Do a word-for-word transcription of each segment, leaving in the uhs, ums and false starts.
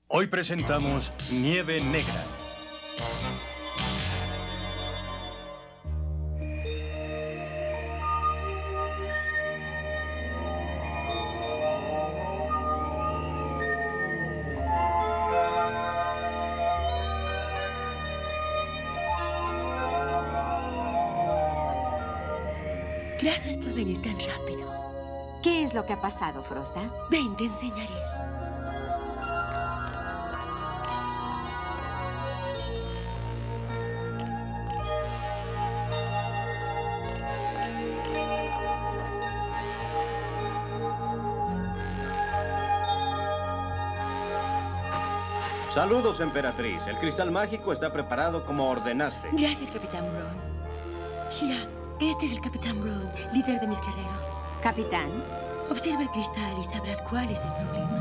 Hoy presentamos Nieve Negra. Gracias por venir tan rápido. ¿Qué es lo que ha pasado, Frosta? Ven, te enseñaré. Saludos, emperatriz. El cristal mágico está preparado como ordenaste. Gracias, Capitán Brown. Shira, este es el Capitán Brown, líder de mis guerreros. Capitán. Observa el cristal y sabrás cuál es el problema.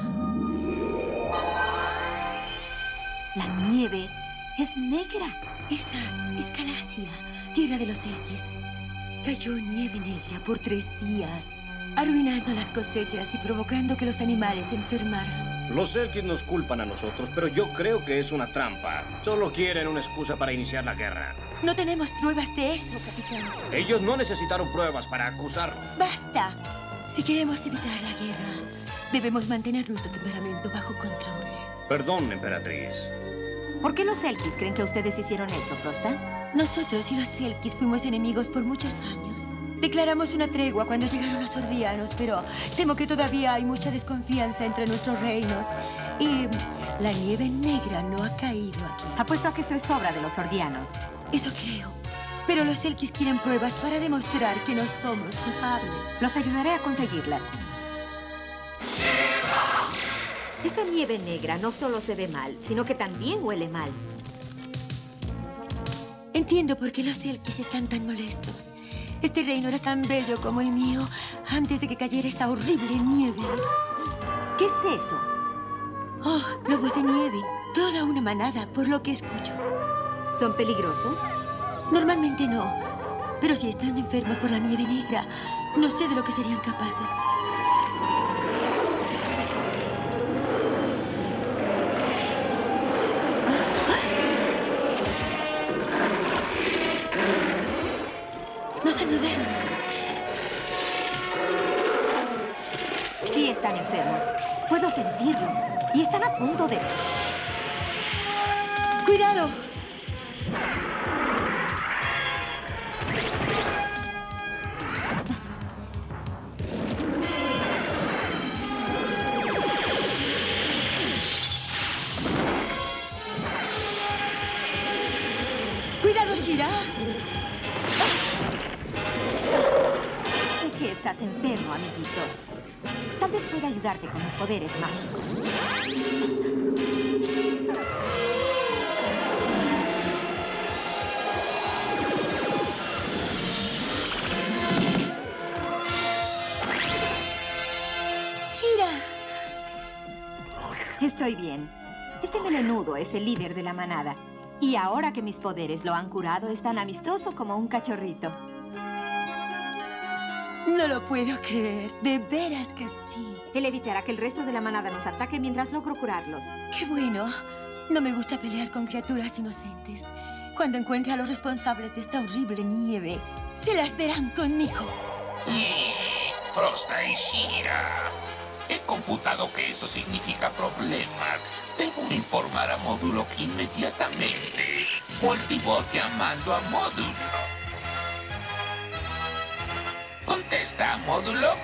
La nieve es negra. Esa es Galacia, tierra de los Elquis. Cayó nieve negra por tres días, arruinando las cosechas y provocando que los animales se enfermaran. Los Elquis nos culpan a nosotros, pero yo creo que es una trampa. Solo quieren una excusa para iniciar la guerra. No tenemos pruebas de eso, capitán. Ellos no necesitaron pruebas para acusarnos. ¡Basta! Si queremos evitar la guerra, debemos mantener nuestro temperamento bajo control. Perdón, emperatriz. ¿Por qué los Elquis creen que ustedes hicieron eso, Frosta? Nosotros y los Elquis fuimos enemigos por muchos años. Declaramos una tregua cuando llegaron los Ordianos, pero temo que todavía hay mucha desconfianza entre nuestros reinos. Y la nieve negra no ha caído aquí. Apuesto a que esto es obra de los Ordianos. Eso creo. Pero los Elquis quieren pruebas para demostrar que no somos culpables. Los ayudaré a conseguirlas. Esta nieve negra no solo se ve mal, sino que también huele mal. Entiendo por qué los Elquis están tan molestos. Este reino era tan bello como el mío antes de que cayera esta horrible nieve. ¿Qué es eso? Oh, lobos de nieve. Toda una manada, por lo que escucho. ¿Son peligrosos? Normalmente no. Pero si están enfermos por la nieve negra, no sé de lo que serían capaces. ¡Nos saludaron! Sí están enfermos. Puedo sentirlo. Y están a punto de... ¡Cuidado! ¡Cuidado, Shira! Sé que estás enfermo, amiguito. Tal vez pueda ayudarte con los poderes mágicos. ¡Shira! Estoy bien. Este melenudo es el líder de la manada. Y ahora que mis poderes lo han curado, es tan amistoso como un cachorrito. No lo puedo creer. De veras que sí. Él evitará que el resto de la manada nos ataque mientras logro curarlos. ¡Qué bueno! No me gusta pelear con criaturas inocentes. Cuando encuentre a los responsables de esta horrible nieve, se las verán conmigo. Eh, Frosta y Shira. He computado que eso significa problemas. Debo informar a Modulok inmediatamente. Multibot llamando a Modulok. Contesta, Modulok.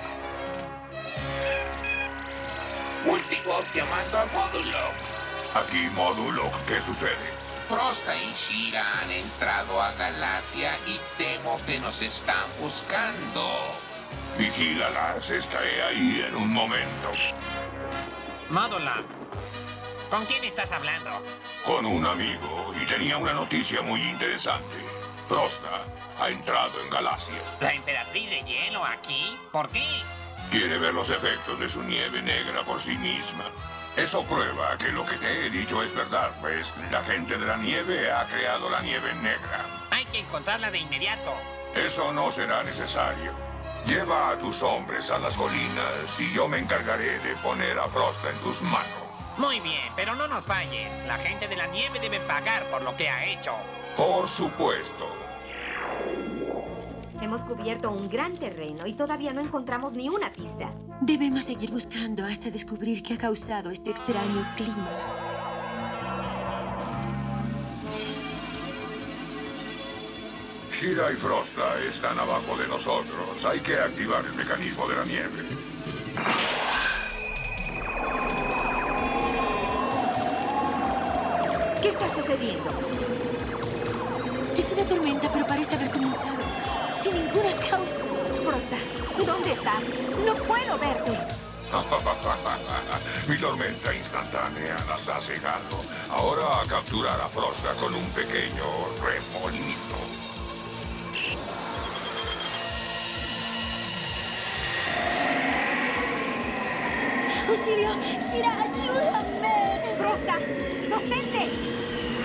Multibot llamando a Modulok. Aquí, Modulok, ¿qué sucede? Frosta y Shira han entrado a Galacia y temo que nos están buscando. Vigílalas, estaré ahí en un momento. Modulok, ¿con quién estás hablando? Con un amigo, y tenía una noticia muy interesante. Frosta ha entrado en Galacia. ¿La emperatriz de hielo aquí? ¿Por qué? Quiere ver los efectos de su nieve negra por sí misma. Eso prueba que lo que te he dicho es verdad, pues la gente de la nieve ha creado la nieve negra. Hay que encontrarla de inmediato. Eso no será necesario. Lleva a tus hombres a las colinas y yo me encargaré de poner a Frosta en tus manos. Muy bien, pero no nos falles. La gente de la nieve debe pagar por lo que ha hecho. Por supuesto. Hemos cubierto un gran terreno y todavía no encontramos ni una pista. Debemos seguir buscando hasta descubrir qué ha causado este extraño clima. Shira y Frosta están abajo de nosotros. Hay que activar el mecanismo de la nieve. ¿Qué está sucediendo? Es una tormenta, pero parece haber comenzado sin ninguna causa. Frosta, ¿dónde estás? No puedo verte. Mi tormenta instantánea las ha cegado. Ahora a capturar a Frosta con un pequeño remolino. ¡Auxilio! ¡Shira, ayúdame! ¡Frosta! ¡Sostente!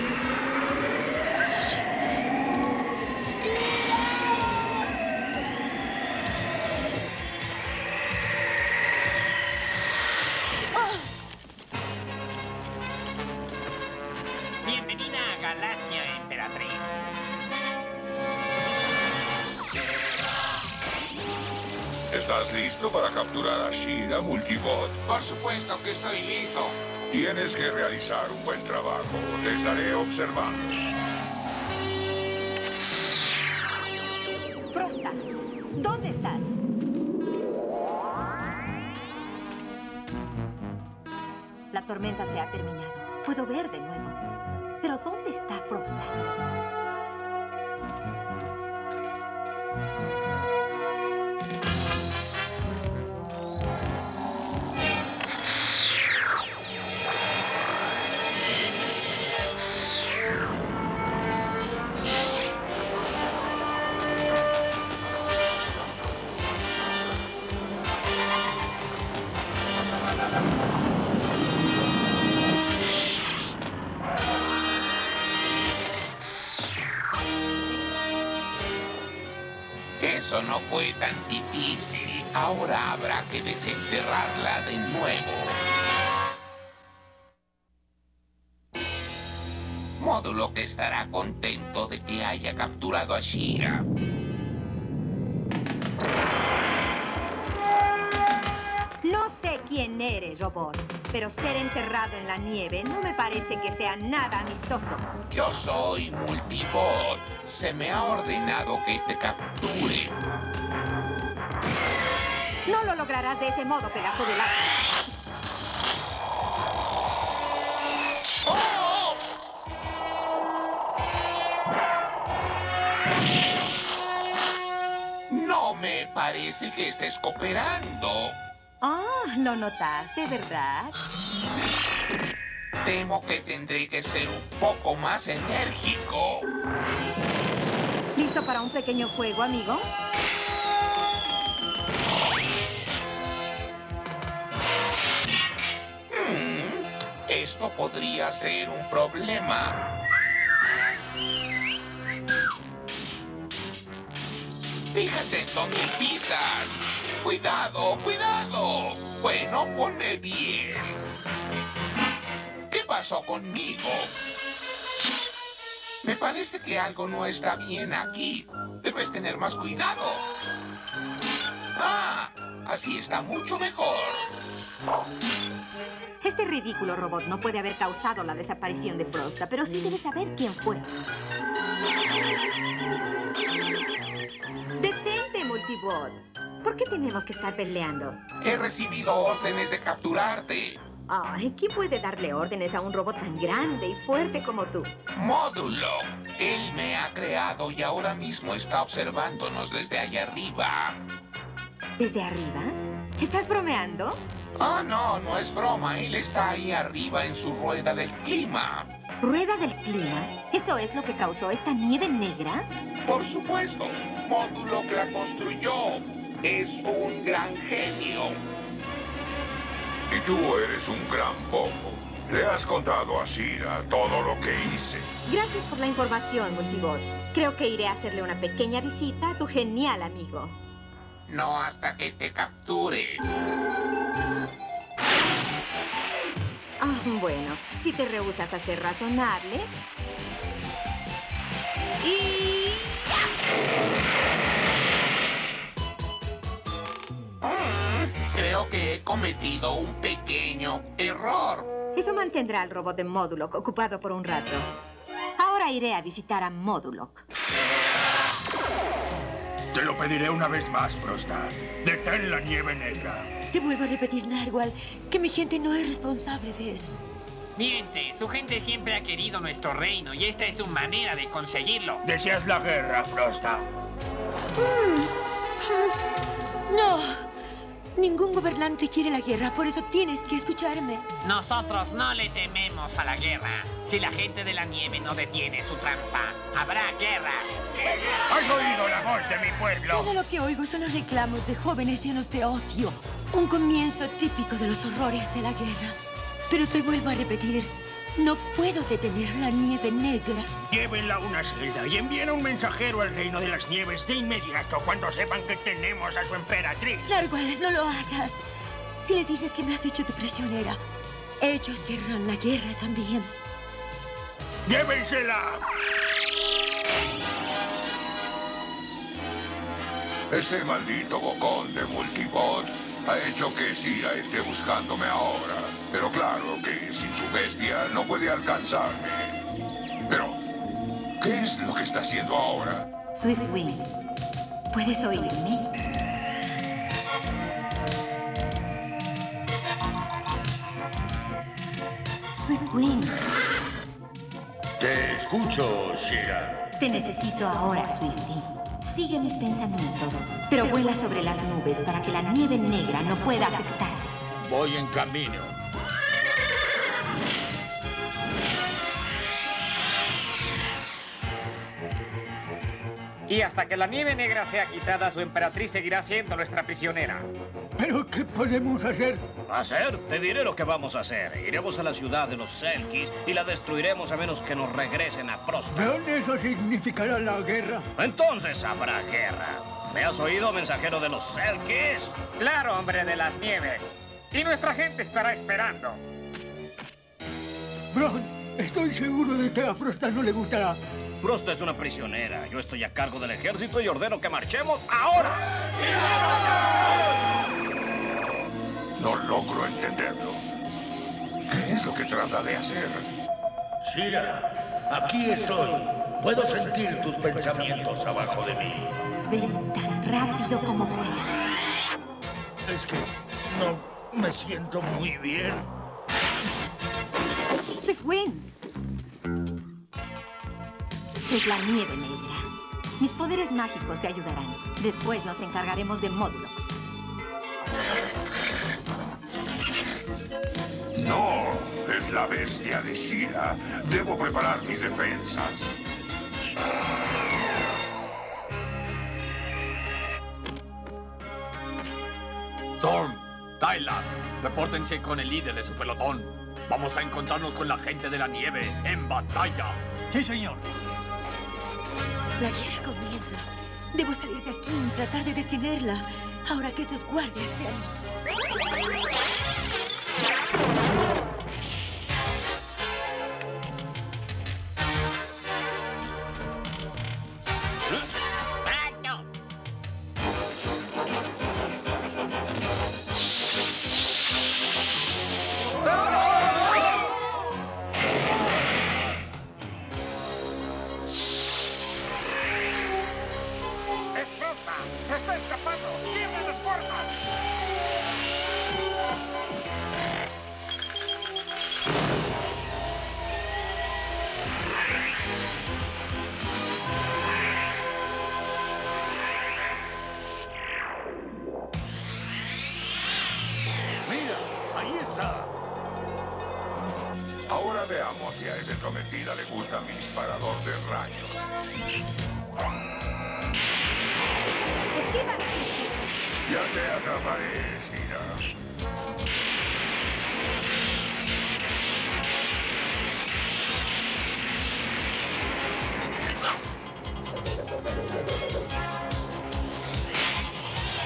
Bienvenida a Galaxia, Emperatriz. ¿Estás listo para capturar a Shira, Multibot? Por supuesto que estoy listo. Tienes que realizar un buen trabajo. Te estaré observando. Frosta, ¿dónde estás? La tormenta se ha terminado. Puedo ver de nuevo. Pero ¿dónde está Frosta? Eso no fue tan difícil. Ahora habrá que desenterrarla de nuevo. Módulo que estará contento de que haya capturado a Shira. No sé quién eres, robot, pero ser enterrado en la nieve no me parece que sea nada amistoso. Yo soy Multibot. Se me ha ordenado que te capture. No lo lograrás de ese modo, pedazo de lata. ¡Oh! No me parece que estés cooperando. Ah, lo notaste, ¿verdad? Temo que tendré que ser un poco más enérgico. ¿Listo para un pequeño juego, amigo? Hmm, esto podría ser un problema. Fíjate dónde pisas. Cuidado, cuidado. Bueno, ponme bien. ¿Qué pasó conmigo? Me parece que algo no está bien aquí. Debes tener más cuidado. Ah, así está mucho mejor. Este ridículo robot no puede haber causado la desaparición de Frosta, pero sí debe saber quién fue. ¡Detente, Multibot! ¿Por qué tenemos que estar peleando? He recibido órdenes de capturarte. Ay, ¿quién puede darle órdenes a un robot tan grande y fuerte como tú? Módulo. Él me ha creado y ahora mismo está observándonos desde allá arriba. ¿Desde arriba? ¿Estás bromeando? Ah, no, no es broma. Él está ahí arriba en su rueda del clima. ¿Rueda del clima? ¿Eso es lo que causó esta nieve negra? Por supuesto. Módulo que la construyó. Es un gran genio. Y tú eres un gran bobo. Le has contado a Shira todo lo que hice. Gracias por la información, Multibot. Creo que iré a hacerle una pequeña visita a tu genial amigo. No hasta que te capture. Ah, bueno, si te rehusas a ser razonable... ¡Y ya! Creo que he cometido un pequeño error. Eso mantendrá al robot de Modulok ocupado por un rato. Ahora iré a visitar a Modulok. Te lo pediré una vez más, Frosta. Detén la nieve negra. Te vuelvo a repetir, Narwhal, que mi gente no es responsable de eso. Miente, su gente siempre ha querido nuestro reino y esta es su manera de conseguirlo. ¿Deseas la guerra, Frosta? No. Ningún gobernante quiere la guerra, por eso tienes que escucharme. Nosotros no le tememos a la guerra. Si la gente de la nieve no detiene su trampa, habrá guerra. ¿Has oído la voz de mi pueblo? Todo lo que oigo son los reclamos de jóvenes llenos de odio. Un comienzo típico de los horrores de la guerra. Pero te vuelvo a repetir, no puedo detener la nieve negra. Llévenla a una celda y envíen a un mensajero al reino de las nieves de inmediato cuando sepan que tenemos a su emperatriz. Narwhal, no lo hagas. Si les dices que me has hecho tu prisionera, ellos querrán la guerra también. ¡Llévensela! Ese maldito bocón de Multibot ha hecho que Shira esté buscándome ahora. Pero claro que sin su bestia no puede alcanzarme. Pero, ¿qué es lo que está haciendo ahora? Swiftwind, ¿puedes oírme? Swiftwind. Te escucho, Shira. Te necesito ahora, Swifty. Sigue mis pensamientos, pero vuela sobre las nubes para que la nieve negra no pueda afectarte. Voy en camino. Y hasta que la nieve negra sea quitada, su emperatriz seguirá siendo nuestra prisionera. ¿Pero qué podemos hacer? ¿Hacer? Te diré lo que vamos a hacer. Iremos a la ciudad de los Selkies y la destruiremos a menos que nos regresen a Frosta. ¿Pero eso significará la guerra? Entonces habrá guerra. ¿Me has oído, mensajero de los Selkies? Claro, hombre de las nieves. Y nuestra gente estará esperando. Bron, estoy seguro de que a Frosta no le gustará. Frosta es una prisionera. Yo estoy a cargo del ejército y ordeno que marchemos ahora. No logro entenderlo. ¿Qué es lo que trata de hacer? Shira, aquí estoy. Puedo sentir tus pensamientos abajo de mí. Ven tan rápido como puedas. Es que no me siento muy bien. Swiftwind. Es la nieve negra. Mis poderes mágicos te ayudarán. Después nos encargaremos de Modulok. No, es la bestia de Shira. Debo preparar mis defensas. Zorn, Tyler, repórtense con el líder de su pelotón. Vamos a encontrarnos con la gente de la nieve en batalla. Sí, señor. La guerra comienza. Debo salir de aquí y tratar de detenerla. Ahora que estos guardias se han... ¡Está escapando! ¡Cierren las puertas! ¡Mira! ¡Ahí está! Ahora veamos si a esa prometida le gusta mi disparador de rayos. Ya te atraparé, Shira.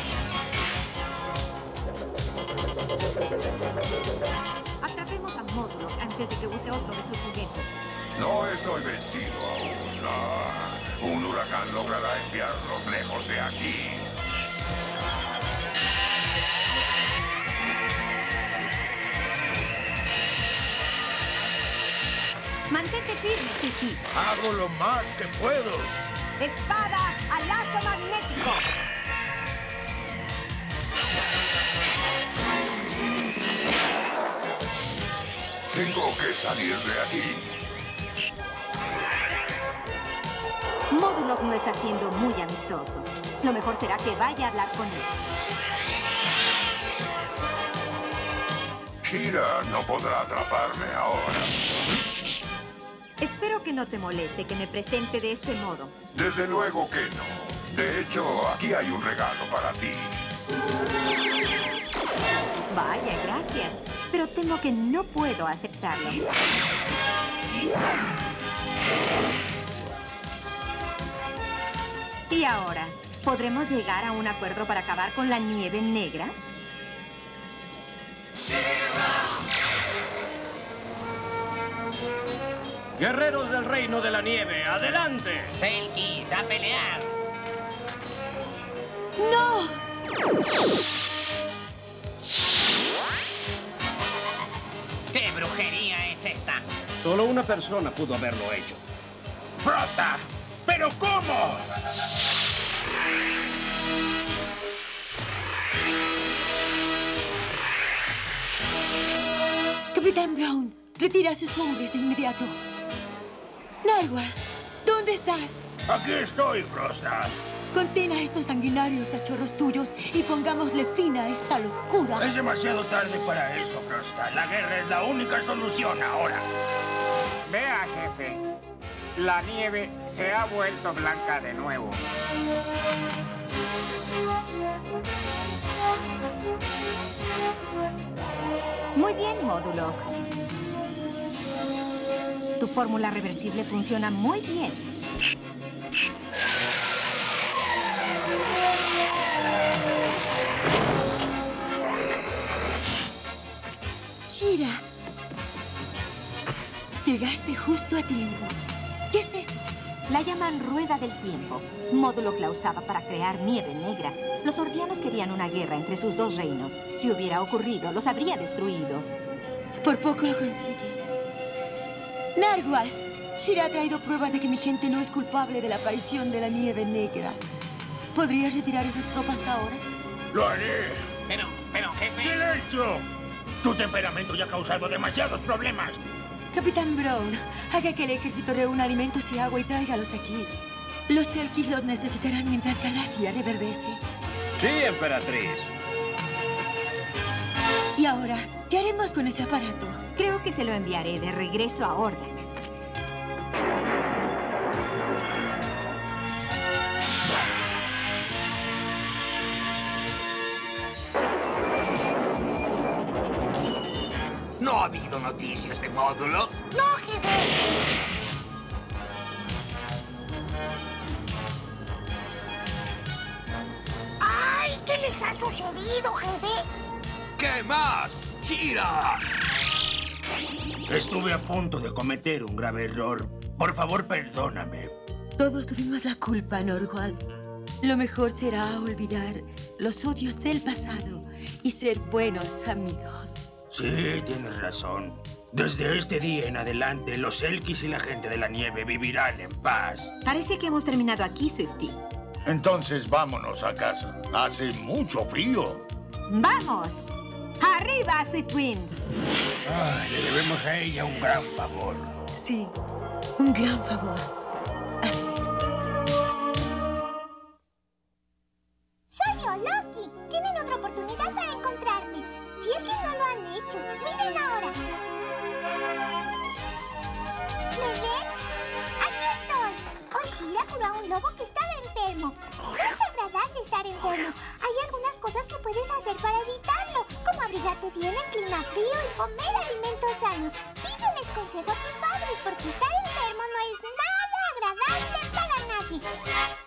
Atrapemos a Modulok. otro de sus juguetes. No estoy vencido aún. No. Un huracán logrará enviarlos lejos de aquí. Mantente firme, Tiki. Hago lo más que puedo. Espada al lazo magnético. Tengo que salir de aquí. Modulok no está siendo muy amistoso. Lo mejor será que vaya a hablar con él. Shira no podrá atraparme ahora. Espero que no te moleste que me presente de este modo. Desde luego que no. De hecho, aquí hay un regalo para ti. Vaya, gracias. Pero temo que no puedo aceptarlo. Y ahora, ¿podremos llegar a un acuerdo para acabar con la nieve negra? Guerreros del Reino de la Nieve, ¡adelante! Selkis, a pelear. ¡No! ¿Qué brujería es esta? Solo una persona pudo haberlo hecho. ¡Frosta! ¿Pero cómo? Capitán Brown, retira a sus hombres de inmediato. Narwhal, ¿dónde estás? Aquí estoy, Frosta. Contén a estos sanguinarios cachorros tuyos y pongámosle fin a esta locura. Es demasiado tarde para eso, Frosta. La guerra es la única solución ahora. Vea, jefe. La nieve se ha vuelto blanca de nuevo. Muy bien, Modulok. Tu fórmula reversible funciona muy bien. Shira, llegaste justo a tiempo. ¿Qué es eso? La llaman Rueda del Tiempo. Modulok la usaba para crear nieve negra. Los ordianos querían una guerra entre sus dos reinos. Si hubiera ocurrido, los habría destruido. Por poco lo consigue. Narwhal, Shira ha traído pruebas de que mi gente no es culpable de la aparición de la nieve negra. ¿Podrías retirar esas tropas ahora? Lo haré. Pero, pero, jefe... ¡Silencio! Tu temperamento ya ha causado demasiados problemas. Capitán Brown, haga que el ejército reúna alimentos y agua y tráigalos aquí. Los Selkis los necesitarán mientras Galacia reverdece. Sí, emperatriz. Y ahora, ¿qué haremos con ese aparato? Creo que se lo enviaré de regreso a Hordak. ¿No ha habido noticias de Módulo? ¡No, jefe! ¡Ay! ¿Qué les ha sucedido, jefe? ¿Qué más? ¡Shira! Estuve a punto de cometer un grave error. Por favor, perdóname. Todos tuvimos la culpa, Narwhal. Lo mejor será olvidar los odios del pasado y ser buenos amigos. Sí, tienes razón. Desde este día en adelante, los Selkis y la gente de la nieve vivirán en paz. Parece que hemos terminado aquí, Swifty. Entonces vámonos a casa. Hace mucho frío. ¡Vamos! ¡Arriba, Swiftwind! Ay, le debemos a ella un gran favor. Sí, un gran favor. Así es. Soy yo, Loki. Tienen otra oportunidad para encontrarme. Si es que no lo han hecho, miren ahora. ¿Me ven? ¡Aquí estoy! Oshira curó a un lobo que estaba enfermo. No es agradable estar enfermo. Hay algunas cosas que puedes hacer para evitarlo, como abrigarte bien en clima frío y comer alimentos sanos. Pídeles consejo a tus padres, porque estar enfermo no es nada agradable para nadie.